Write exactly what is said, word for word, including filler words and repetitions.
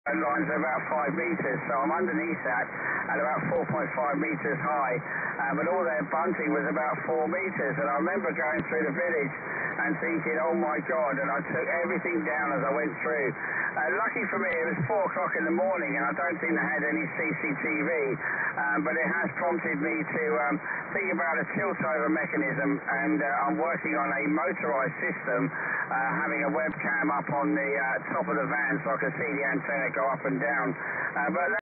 lines are about five metres, so I'm underneath that at about four point five metres high, uh, but all their bunting was about four metres, and I remember going through the village and thinking, oh my God, and I took everything down as I went through. Uh, lucky for me, it was four o'clock in the morning, and I don't think they had any C C T V, um, but it has prompted me to um, think about a tilt-over mechanism, and uh, I'm working on a motorised system, uh, having a webcam up on the uh, top of the van so I can see the antenna go up and down. Uh, but